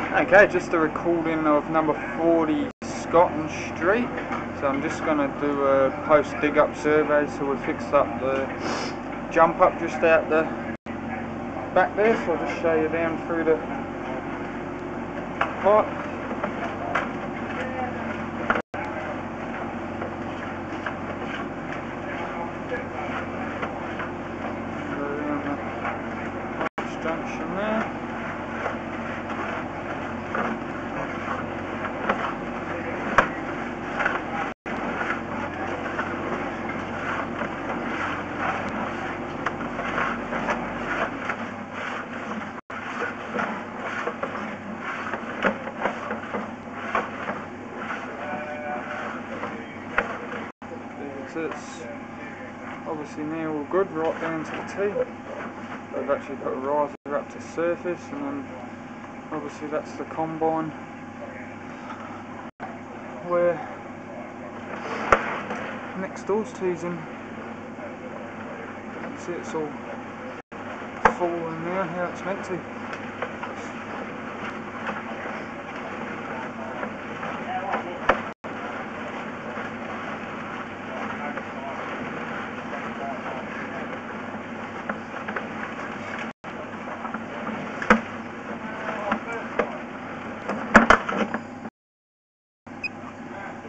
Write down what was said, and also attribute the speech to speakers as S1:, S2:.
S1: Okay, just a recording of number 40 Scotton Street. So I'm just going to do a post dig up survey. So we fixed up the jump up just out the back there. So I'll just show you down through the pipe. Junction there. It's obviously now all good right down to the T. They've actually put a riser up to surface, and then obviously that's the combine where next door's teasing. You can see it's all full in there how it's meant to.